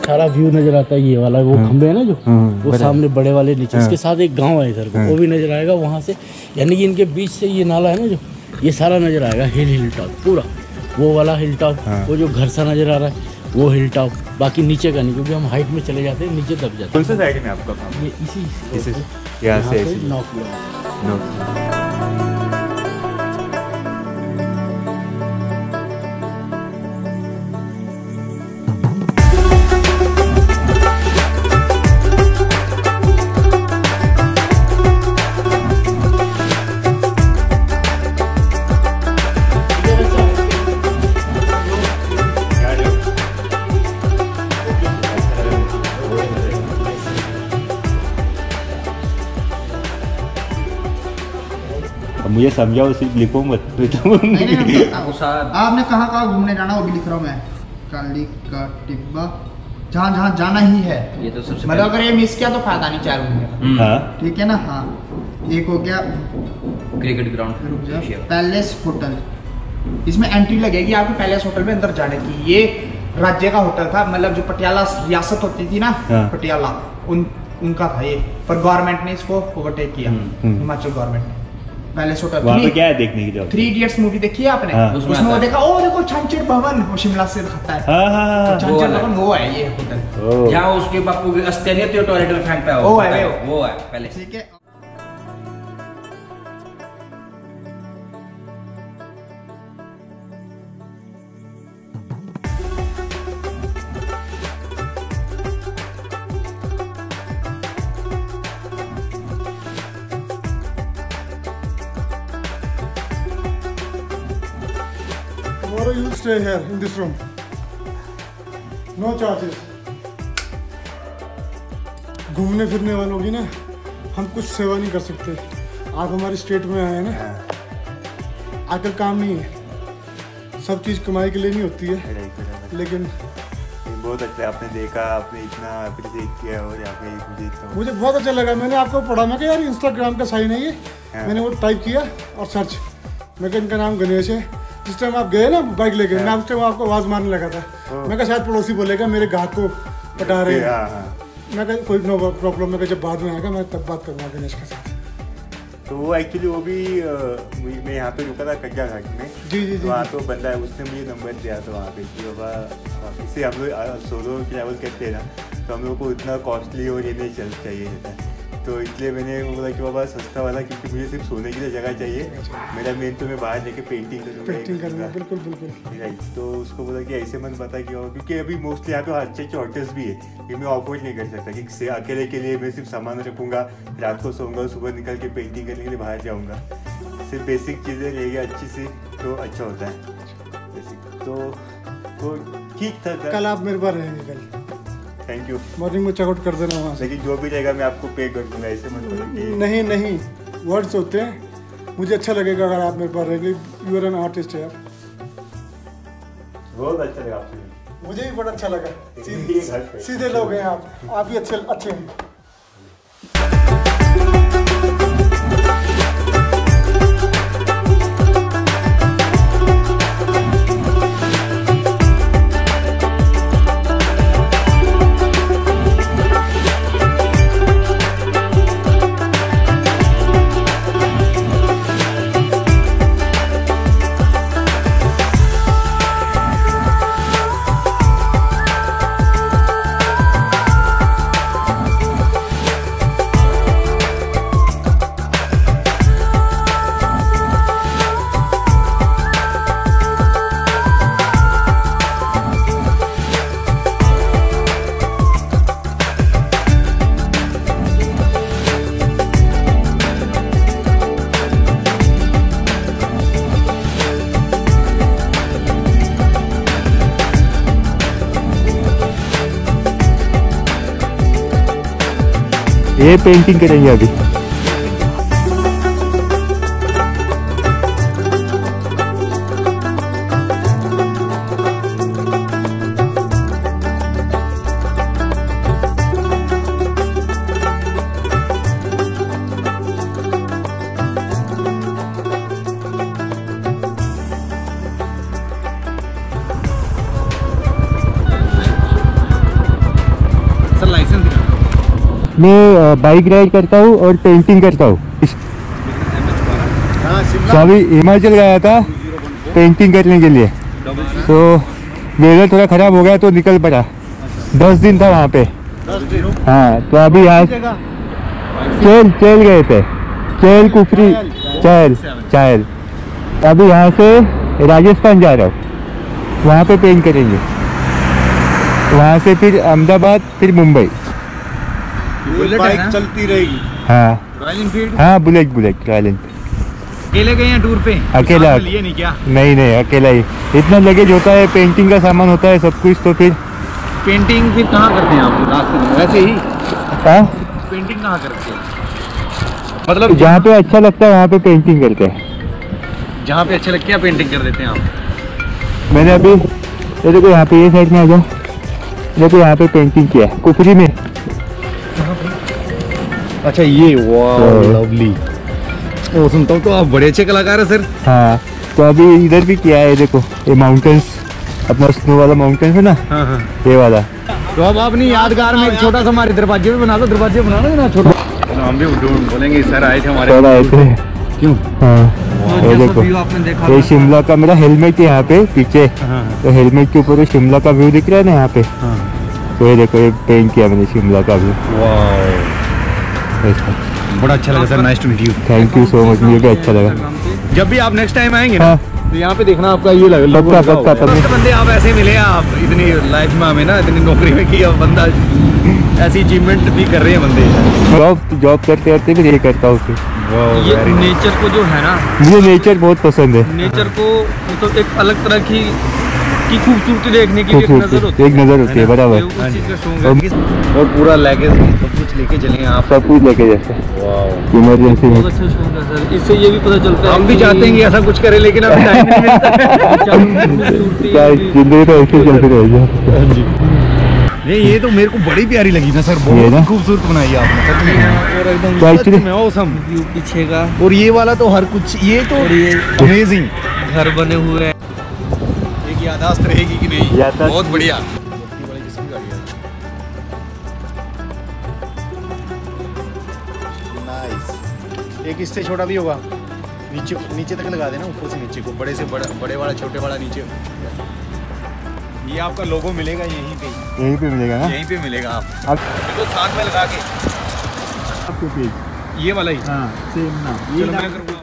सारा व्यू नजर आता है। ये वाला वो खंबे है ना जो वो सामने बड़े वाले नीचे, इसके साथ एक गांव है इधर को, वो भी नजर आएगा वहाँ से। यानी कि इनके बीच से ये नाला है ना जो, ये सारा नजर आएगा। हिल टॉप पूरा, वो वाला हिल टॉप, वो जो घर सा नजर आ रहा है वो हिल टॉप, बाकी नीचे का नहीं, क्योंकि हम हाइट में चले जाते हैं, नीचे दब जाते हैं। कौन सा साइड में आपका काम? ये इसी यहाँ से 9 किलोमीटर। मुझे समझाओ, सिर्फ लिखो मत। नहीं, आपने कहाँ कहाँ घूमने जाना वो भी लिख रहा हूँ मैं। काली का टिब्बा, जहाँ जहाँ जाना ही है। ये तो सबसे मतलब अगर ये मिस किया तो फायदा नहीं, 4 घूमने का। ठीक है ना। हाँ, एक हो गया क्रिकेट ग्राउंड, पैलेस होटल। इसमें एंट्री लगेगी आपकी पैलेस होटल में अंदर जाने की। ये राज्य का होटल था, मतलब जो पटियाला रियासत होती थी ना, पटियाला, उनका था ये, पर गवर्नमेंट ने इसको ओवरटेक किया, हिमाचल गवर्नमेंट ने। पैलेस होटल वहाँ पे क्या है देखने की जगह? 3 इडियट्स मूवी देखी है आपने? उसमें वो देखा, ओ देखो छानचेर भवन, वो शिमला से दिखाता है। छानचेर भवन वो है ये होटल, जहाँ उसके बापू की अस्थियां नहीं होती टॉयलेट में फेंकता है, वो है पहले। ठीक है। Tomorrow you will stay here in this room. No charges. घूमने फिरने वालों की ना हम कुछ सेवा नहीं कर सकते। आप हमारी स्टेट में आए हैं ना, आजकल काम नहीं है, सब चीज़ कमाई के लिए नहीं होती है। लेकिन बहुत अच्छा आपने देखा, आपने इतना अप्रिशिएट किया और यहाँ पे मुझे बहुत अच्छा लगा। मैंने आपको पढ़ा, मैं यार इंस्टाग्राम का साइन है ये, मैंने वो टाइप किया और सर्च, मैं कहा इनका नाम गणेश है। जिस टाइम आप गए ना बाइक लेके, मैं उस टाइम आपको आवाज़ मारने लगा था। मैं कहा शायद पड़ोसी बोलेगा मेरे ग्राहक को पटा रहे हैं। मैं कहा कोई नो प्रॉब्लम, मैं जब बाद में आएगा मैं तब बात करूँगा गणेश के साथ। तो वो एक्चुअली वो भी मैं यहाँ पे रुका था कज्जा घाट में। जी। वहाँ तो बंदा है, उसने मुझे नंबर दिया था वहाँ पे कि बाबा इससे हम लोग सोलो ट्रैवल करते हैं ना, तो हम लोग को इतना कॉस्टली और ये नहीं चाहिए रहता है। तो इसलिए मैंने बोला कि बाबा सस्ता वाला, क्योंकि मुझे सिर्फ सोने की जगह चाहिए। मेरा मेन तो मैं बाहर जाके पेंटिंग करूँगा। बिल्कुल। राइट। तो उसको बोला कि ऐसे मत बता क्योंकि अभी मोस्टली यहाँ पे अच्छे अच्छे होटल्स भी है, कि मैं अफोर्ड नहीं कर सकता कि अकेले के लिए मैं सिर्फ सामान रखूँगा, रात को सोऊंगा, सुबह निकल के पेंटिंग करने के लिए बाहर जाऊँगा। सिर्फ बेसिक चीज़ें रहेगी अच्छी सी तो अच्छा होता है। बेसिक तो ठीक था। कल आप मेरे पास रहेंगे कल। Thank you. मॉर्निंग में चेकआउट कर देना वहाँ से। लेकिन जो भी रहेगा मैं आपको पे कर दूंगा, ऐसे मत बोलो। नहीं, वर्ड्स होते हैं। मुझे अच्छा लगेगा अगर आप मेरे पास रहेंगे। यू आर एन आर्टिस्ट यार। बहुत अच्छा लगा आपसे। मुझे भी बड़ा अच्छा लगा। सीधे लोग हैं आप भी अच्छे हैं। ये पेंटिंग करेंगे अभी। मैं बाइक राइड करता हूँ और पेंटिंग करता हूँ। तो अभी हिमाचल गया था पेंटिंग करने के लिए, तो वेदर थोड़ा ख़राब हो गया तो निकल पड़ा। 10 दिन था वहाँ पे। हाँ, तो अभी यहाँ चल गए थे, चल कुफरी चल। अभी यहाँ से राजस्थान जा रहा हूँ, वहाँ पे पेंट करेंगे, वहाँ से फिर अहमदाबाद, फिर मुंबई। बाइक चलती रहेगी। हाँ रॉयल एनफील्ड। हाँ, बुलेट रॉयल एनफील्ड। अकेले गए हैं टूर पे? अकेला। लिए नहीं क्या? नहीं अकेला ही। इतना लगेज होता है, पेंटिंग का सामान होता है, सब कुछ। तो फिर पेंटिंग फिर कहाँ करते हैं आप रास्ते में? वैसे ही हाँ, पेंटिंग कहाँ करते हैं? मतलब जहाँ पे अच्छा लगता है वहाँ पे पेंटिंग करते हैं। जहाँ पे अच्छा लगता है पेंटिंग कर देते हैं आप। मैंने अभी ये देखो यहाँ पे, ये साइड में आ जाओ, देखो यहाँ पे पेंटिंग किया है कुफरी में। अच्छा ये, वाह लवली। ओ सुनता हूँ तो आप बड़े अच्छे कलाकार हैं सर। हाँ, तो अभी इधर भी किया है, देखो ये माउंटेन्स, अपना स्नो वाला माउंटेन्स है ना। हाँ। ये वाला। तो अब अपनी यादगार में एक छोटा सा हमारे दरवाजे भी बना दो, दरवाजे बना लो ना छोटा। हम भी बोलेंगे सर आए थे हमारे। सर आए थे। क्यों? हाँ, ये देखो आपने देखा ये शिमला का, मेरा हेलमेट है यहाँ पे पीछे। तो हेलमेट के ऊपर शिमला का व्यू दिख रहा है ना यहाँ पे। तो ये देखो, ये पेंट किया मैंने शिमला का व्यू। बड़ा अच्छा लगा sir, nice to meet you. Thank you so much, मुझे भी अच्छा लगा। जब भी आप नेक्स्ट टाइम आएंगे ना, हाँ। तो यहाँ पे देखना आपका ये लगा। पक्का। बंदे आप ऐसे मिले, आप इतनी लाइफ में हमें ना, इतनी नौकरी में की, अब बंदा ऐसी अचीवमेंट भी कर रहे हैं बंदे। जॉब करते फिर ये करता हूँ फिर। ये नेचर को जो है ना, मुझे नेचर बहुत पसंद है। नेचर को मतलब एक अलग तरह की खूबसूरती देखने की एक नजर होती है, बराबर। उस चीज का शौक है। और पूरा लगेज सब कुछ लेके चले आप? सब कुछ लेके जैसे इमरजेंसी में। बहुत अच्छा शौक है सर, इससे ये भी पता चलता है हम भी चाहते हैं कि ऐसा कुछ करें, लेकिन अभी टाइम नहीं मिलता। क्या जिंदगी तो ऐसे चलती रहेगी। नहीं, ये तो मेरे को बड़ी प्यारी लगी ना सर, ये ना? बहुत खूबसूरत बनाई है आपने सर। और एकदम तो एक्चुअली में awesome। व्यू पीछे का, और ये वाला तो हर कुछ, ये तो और ये अमेजिंग। घर बने हुए हैं। एक याददाश्त रहेगी कि नहीं? याददाश्त। बहुत बढ़िया। नाइस। एक इससे छोटा भी होगा, नीचे तक लगा देना, ऊपर से नीचे को, बड़े से बड़े वाला, छोटे वाला नीचे। ये आपका लोगो मिलेगा यहीं पे मिलेगा ना? यहीं पे मिलेगा। आप तो साथ में लगा के, ये वाला ही। हाँ, सेम ना।